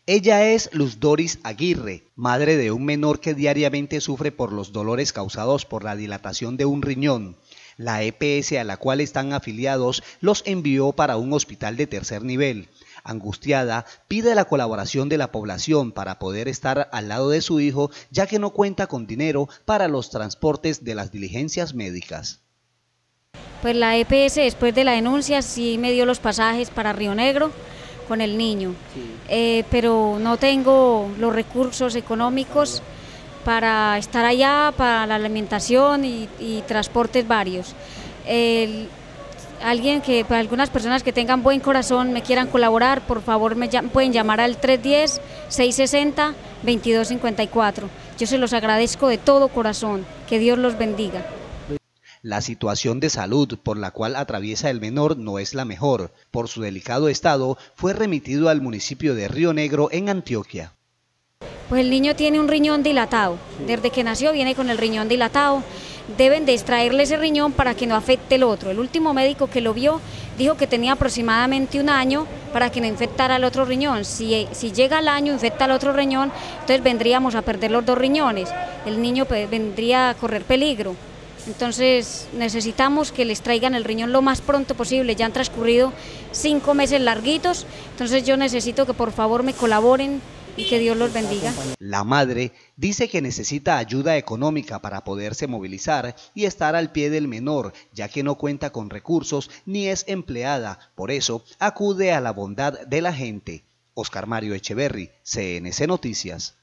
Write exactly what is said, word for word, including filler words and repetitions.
Ella es Luz Doris Aguirre, madre de un menor que diariamente sufre por los dolores causados por la dilatación de un riñón. La E P S a la cual están afiliados los envió para un hospital de tercer nivel. Angustiada, pide la colaboración de la población para poder estar al lado de su hijo, ya que no cuenta con dinero para los transportes de las diligencias médicas. Pues la E P S, después de la denuncia, sí me dio los pasajes para Río Negro con el niño, sí. eh, pero no tengo los recursos económicos para estar allá, para la alimentación y, y transportes varios. El, alguien que, para algunas personas que tengan buen corazón, me quieran colaborar, por favor me pueden llamar al tres uno cero, seis seis cero, dos dos cinco cuatro. Yo se los agradezco de todo corazón, que Dios los bendiga. La situación de salud por la cual atraviesa el menor no es la mejor. Por su delicado estado, fue remitido al municipio de Río Negro, en Antioquia. Pues el niño tiene un riñón dilatado. Desde que nació viene con el riñón dilatado. Deben de extraerle ese riñón para que no afecte el otro. El último médico que lo vio dijo que tenía aproximadamente un año para que no infectara el otro riñón. Si, si llega al año, infecta el otro riñón, entonces vendríamos a perder los dos riñones. El niño pues, vendría a correr peligro. Entonces necesitamos que les traigan el riñón lo más pronto posible. Ya han transcurrido cinco meses larguitos, entonces yo necesito que por favor me colaboren y que Dios los bendiga. La madre dice que necesita ayuda económica para poderse movilizar y estar al pie del menor, ya que no cuenta con recursos ni es empleada, por eso acude a la bondad de la gente. Oscar Mario Echeverry, C N C Noticias.